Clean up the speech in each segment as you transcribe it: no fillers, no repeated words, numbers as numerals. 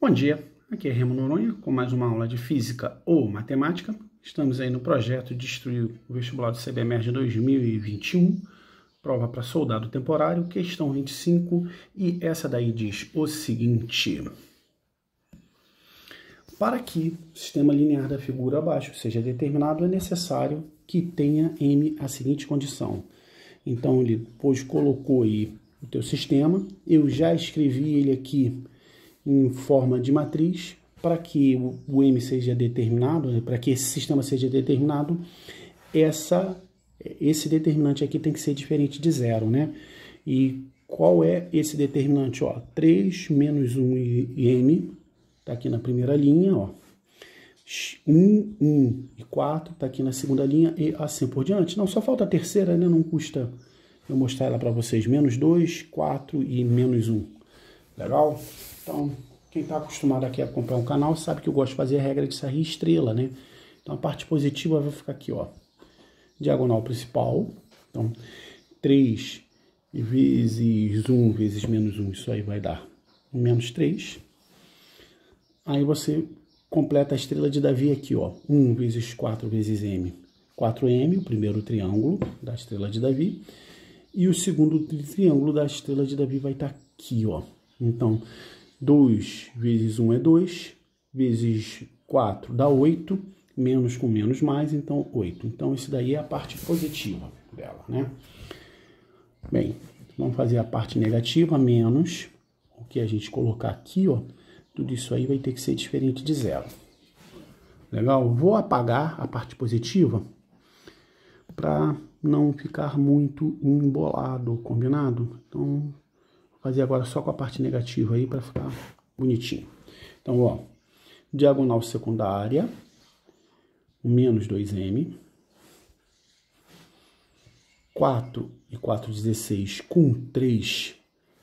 Bom dia, aqui é Remo Noronha com mais uma aula de Física ou Matemática. Estamos aí no projeto de instruir o vestibular do CBMERG 2021, prova para soldado temporário, questão 25, e essa daí diz o seguinte: para que o sistema linear da figura abaixo seja determinado, é necessário que tenha M a seguinte condição. Então ele depois colocou aí o teu sistema, eu já escrevi ele aqui em forma de matriz. Para que o M seja determinado, para que esse sistema seja determinado, esse determinante aqui tem que ser diferente de zero, né? E qual é esse determinante? Ó, 3 menos 1 e M, tá aqui na primeira linha, ó. 1, 1 e 4, tá aqui na segunda linha e assim por diante. Não, só falta a terceira, né? Não custa eu mostrar ela para vocês. Menos 2, 4 e menos 1. Legal? Então, quem está acostumado aqui a acompanhar o canal sabe que eu gosto de fazer a regra de sair estrela, né? Então, a parte positiva vai ficar aqui, ó. Diagonal principal. Então, 3 vezes 1 vezes menos 1, isso aí vai dar menos 3. Aí você completa a estrela de Davi aqui, ó. 1 vezes 4 vezes M. 4M, o primeiro triângulo da estrela de Davi. E o segundo triângulo da estrela de Davi vai estar aqui, ó. Então, 2 vezes 1 é 2, vezes 4 dá 8, menos com menos mais, então 8. Então, isso daí é a parte positiva dela, né? Bem, vamos fazer a parte negativa, menos o que a gente colocar aqui, ó. Tudo isso aí vai ter que ser diferente de zero. Legal? Vou apagar a parte positiva para não ficar muito embolado, combinado? Então, fazer agora só com a parte negativa aí para ficar bonitinho. Então, ó, diagonal secundária, menos 2M, 4 e 4, 16, com 3,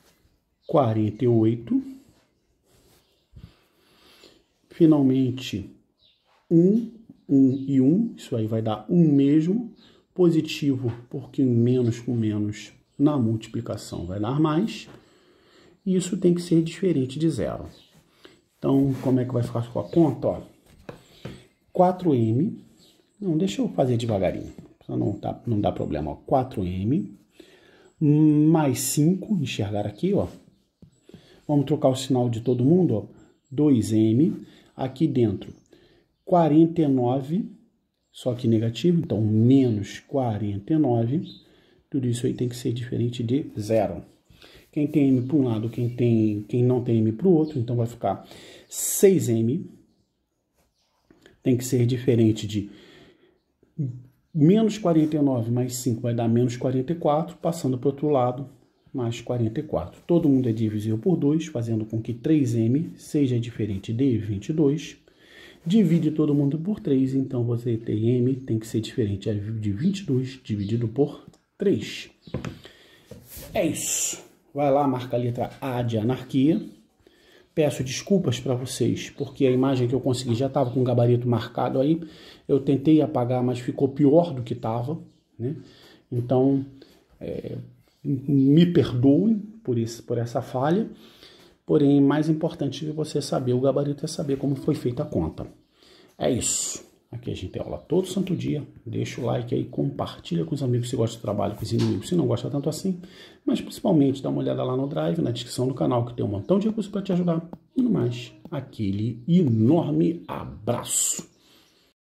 48. Finalmente, 1, 1 e 1, isso aí vai dar 1 mesmo, positivo, porque menos com menos na multiplicação vai dar mais. E isso tem que ser diferente de zero. Então, como é que vai ficar a sua conta? Ó, 4M, não, deixa eu fazer devagarinho, não dá problema. Ó, 4M mais 5, enxergar aqui, ó. Vamos trocar o sinal de todo mundo, ó. 2M, aqui dentro, 49, só que negativo, então menos 49. Tudo isso aí tem que ser diferente de zero. Quem tem M para um lado, quem não tem M para o outro, então vai ficar 6M. Tem que ser diferente de menos 49 mais 5 vai dar menos 44, passando para o outro lado, mais 44. Todo mundo é divisível por 2, fazendo com que 3M seja diferente de 22. Divide todo mundo por 3, então você tem M, tem que ser diferente de 22 dividido por 3. É isso. Vai lá, marca a letra A de anarquia. Peço desculpas para vocês, porque a imagem que eu consegui já estava com o gabarito marcado aí. Eu tentei apagar, mas ficou pior do que estava, né? Então, me perdoem por essa falha. Porém, mais importante que você saber o gabarito é saber como foi feita a conta. É isso. Aqui a gente tem aula todo santo dia. Deixa o like aí, compartilha com os amigos se gosta do trabalho, com os inimigos se não gosta tanto assim. Mas principalmente dá uma olhada lá no Drive, na descrição do canal, que tem um montão de recursos para te ajudar. E no mais, aquele enorme abraço.